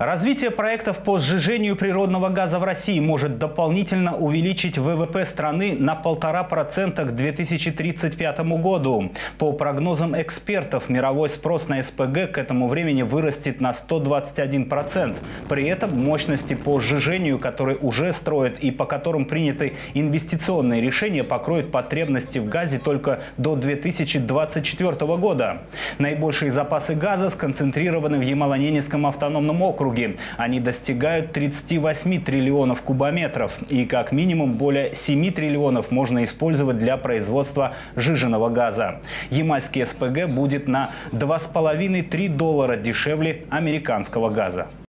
Развитие проектов по сжижению природного газа в России может дополнительно увеличить ВВП страны на 1,5% к 2035 году. По прогнозам экспертов, мировой спрос на СПГ к этому времени вырастет на 121%. При этом мощности по сжижению, которые уже строят и по которым приняты инвестиционные решения, покроют потребности в газе только до 2024 года. Наибольшие запасы газа сконцентрированы в Ямало-Ненецком автономном округе. Они достигают 38 триллионов кубометров, и как минимум более 7 триллионов можно использовать для производства сжиженного газа. Ямальский СПГ будет на $2,5–3 дешевле американского газа.